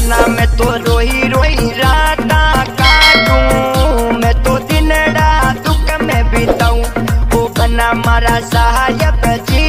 बना मैं तो रोही रोही राता काटूं, मैं तो दिन रात दुख में बिताऊं। ओ बना मारा साहब जी